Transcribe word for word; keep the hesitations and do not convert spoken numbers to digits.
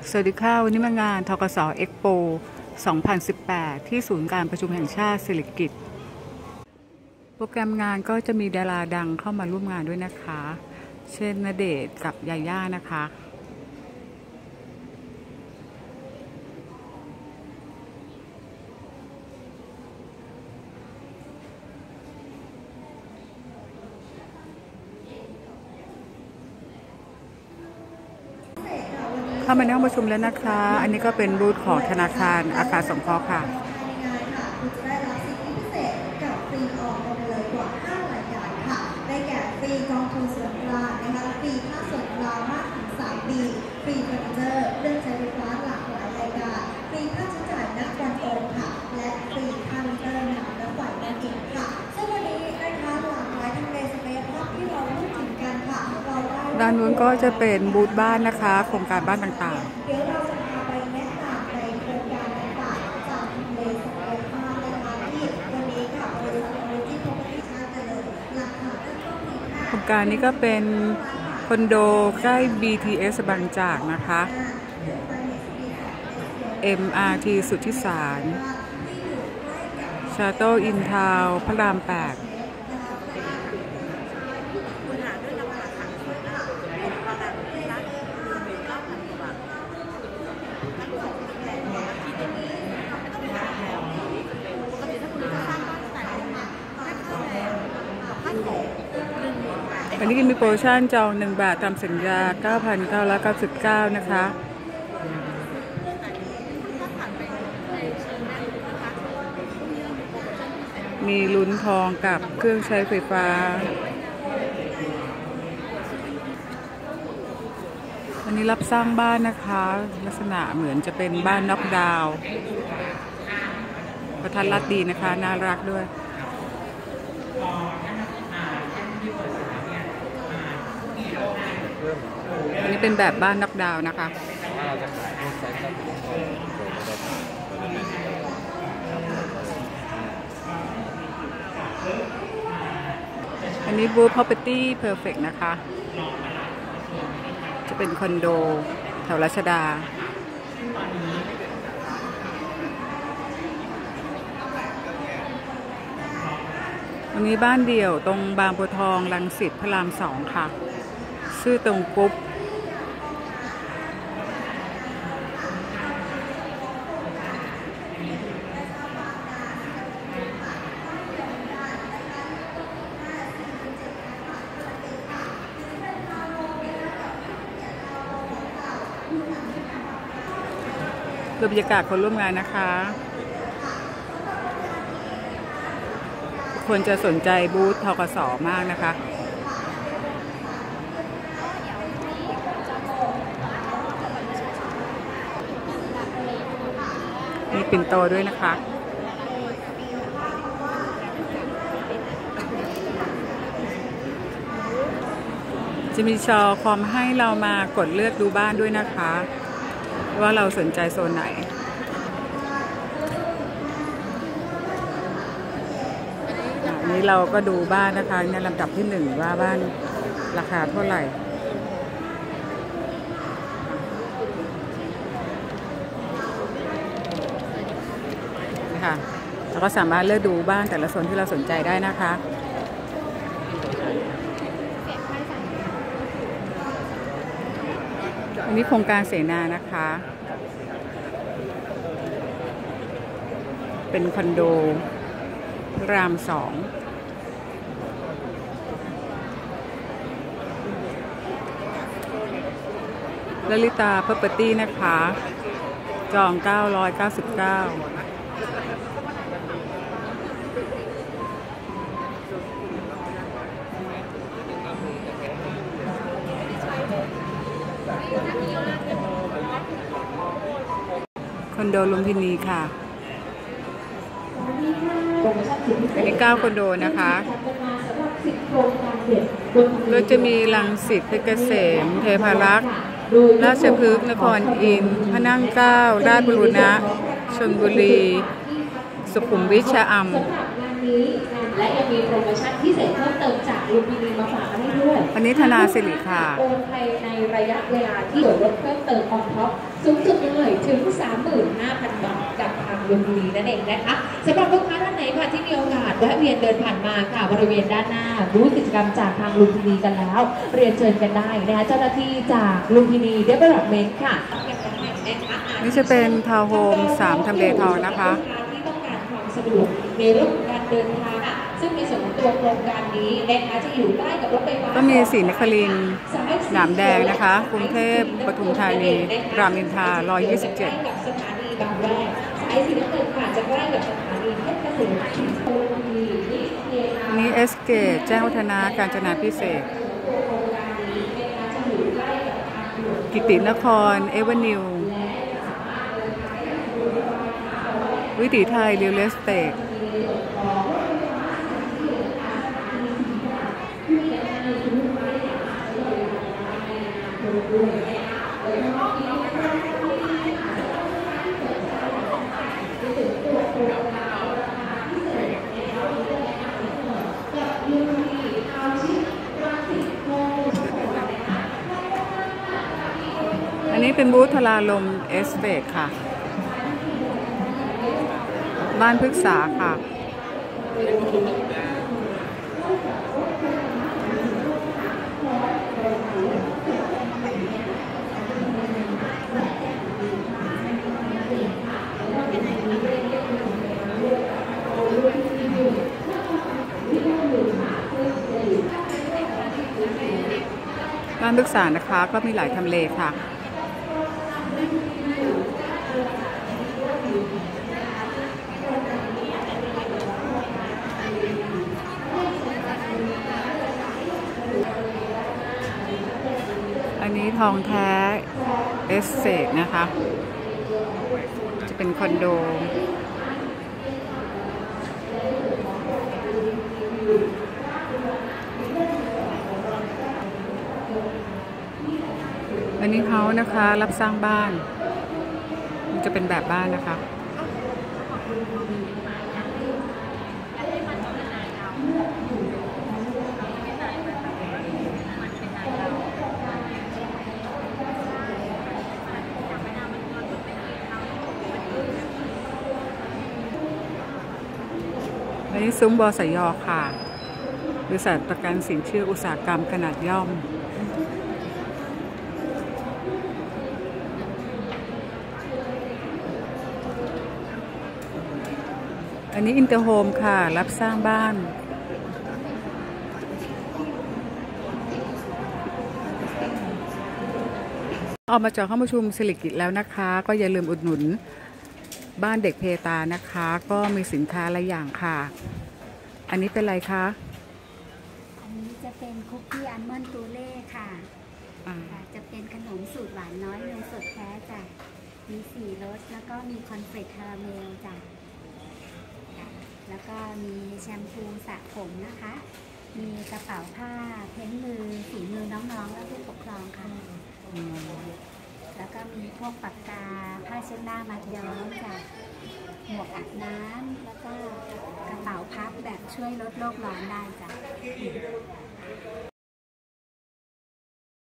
สวัสดีค่ะวันนี้มางานธกสเอ็กโปสองพันสิบแปดที่ศูนย์การประชุมแห่งชาติสิริกิติ์โปรแกรมงานก็จะมีดาราดังเข้ามาร่วมงานด้วยนะคะเช่นณเดชน์กับยาย่านะคะเข้ามาในห้องประชุมแล้วนะคะอันนี้ก็เป็นบูธของธนาคารอาคารสงเคราะห์ค่ะคุณจะได้รับสิทธิพิเศษกับฟรีออมไปเลยกว่าห้ารายการค่ะได้แก่ฟรีกองทุนส่วนกลางนะคะฟรีค่าส่วนกลางมากถึงสามปีฟรีเฟอร์นิเจอร์เครื่องใช้ไฟฟ้าหลากหลายรายการฟรีค่าใช้จ่ายนักวันโอนค่ะและฟรีค่ามิเตอร์น้ำและไฟนั่นเองค่ะซึ่งวันนี้นะคะหลากหลายทางเลศักยภาพที่เราพูดถึงกันค่ะเราได้ด้านนู้นก็จะเป็นบูธบ้านนะคะโครงการบ้านต่างๆเดี๋ยวเราจะพาไปแนะนำในโครงการต่างๆจากทางเลศักยภาพนะคะที่วันนี้ค่ะบริษัทที่พบที่ชาติเลยหลักฐานเริ่มต้นที่ๆโครงการนี้ก็เป็นคอนโดใกล้ บี ที เอส บางจากนะคะ เอ็ม อาร์ ที สุทธิสารชาโต้อินทาวพระรามแปดอันนี้มีโปรโมชั่นจองหนึ่งบาทตามสัญญา เก้าพันเก้าร้อยเก้าสิบเก้า นะคะมีลุ้นทองกับเครื่องใช้ไฟฟ้าวันนี้รับสร้างบ้านนะคะลักษณะเหมือนจะเป็นบ้านน็อกดาวน์ประทัดรัดดีนะคะน่ารักด้วยอันนี้เป็นแบบบ้านน็อกดาวน์นะคะอันนี้บูธ property perfect นะคะจะเป็นคอนโดแถวรัชดาวันนี้บ้านเดี่ยวตรงบางบัวทองรังสิตพระรามสองค่ะชื่อตรงกุ๊บดูบรรยากาศคนร่วมงานนะคะควรจะสนใจบูธธกสมากนะคะมีปิ่นโตด้วยนะคะจะมีจอคอมให้เรามากดเลือกดูบ้านด้วยนะคะว่าเราสนใจโซนไหนนี้เราก็ดูบ้านนะคะในลำดับที่หนึ่งว่าบ้านราคาเท่าไหร่ค่ะเราก็สามารถเลือกดูบ้านแต่ละโซนที่เราสนใจได้นะคะอันนี้โครงการเสนานะคะเป็นคอนโดรามสองลลิตาเพอร์เพอร์ตี้นะคะจองเก้าร้อยเก้าสิบเก้าคอนโดลุมพินีค่ะอันนี้เก้าคอนโดนะคะก็จะมีรังสิตเพชรเกษมเทพารักษ์ราชพฤกษ์นครอินทร์พระนั่งเกล้าราชบุรณะชลบุรีสุขุมวิทชะอำและยังมีโปรโมชั่นพิเศษเพิ่มเติมจากลุมพินีมาฝากกันให้ด้วยด้วยอันนี้ธนาสิริค่ะโอนภายในระยะเวลาที่ส่วนลดเพิ่มเติมออนท็อปสูงสุดเลยถึง สามหมื่นห้าพัน บาทกับทางลุมพินีนั่นเองนะคะสำหรับลูกค้าท่านไหนค่ะที่มีโอกาสแวะเวียนเดินผ่านมาค่ะบริเวณด้านหน้าบูธกิจกรรมจากทางลุมพินีกันแล้วเรียนเชิญกันได้นะคะเจ้าหน้าที่จากลุมพินีเดเวลลอปเมนต์ค่ะนี่จะเป็นทาวน์โฮมสามทำเลทองนะคะที่ต้องการความสะดวกในเรื่องของการเดินทางซึ่งในส่วนของตัวโครงการนี้นะคะจะอยู่ใกล้กับรถไฟฟ้าก็มีศรีนครินทร์หนามแดงนะคะกรุงเทพปทุมธานีรามอินทราหนึ่งร้อยยี่สิบเจ็ดสถานีบางแวกสายสีน้ำเงินค่ะจะใกล้กับสถานีเพชรเกษมนี้เอสเกตแจ้งวัฒนะการจนาพิเศษกิตินครเอเวนิววิถีไทยเรียลเอสเตทอันนี้เป็นบูธทลาลมเอสเตทค่ะบ้านพฤกษาค่ะบ้านพฤกษานะคะก็มีหลายทำเลค่ะอันนี้ทองแท้เอสเซทนะคะจะเป็นคอนโดอันนี้เขานะคะรับสร้างบ้านมันจะเป็นแบบบ้านนะคะอันนี้ซุ้มบสย.ค่ะบริษัทประกันสินเชื่ออุตสาหกรรมขนาดย่อมอันนี้อินเตอร์โฮมค่ะรับสร้างบ้านออกมาจากห้องประชุมสิริกิติ์แล้วนะคะก็อย่าลืมอุดหนุนบ้านเด็กเพตานะคะก็มีสินค้าหลายอย่างค่ะอันนี้เป็นอะไรคะอันนี้จะเป็นคุกกี้อัลมอนด์ตูเล่ค่ะจะเป็นขนมสูตรหวานน้อยนมสดแท้จ้ะมีสี่รสแล้วก็มีคอนเฟลกคาราเมลจ้ะแล้วก็มีแชมพูสระผมนะคะมีกระเป๋าผ้าเพ้นมือฝีมือน้องๆและผู้ปกครองค่ะแล้วก็มีพวกปากกาผ้าเช็ดหน้ามัดย้อมจ้ะหมวกอาบน้ำแล้วก็กระเป๋าพับแบบช่วยลดโลกร้อนได้จ้ะ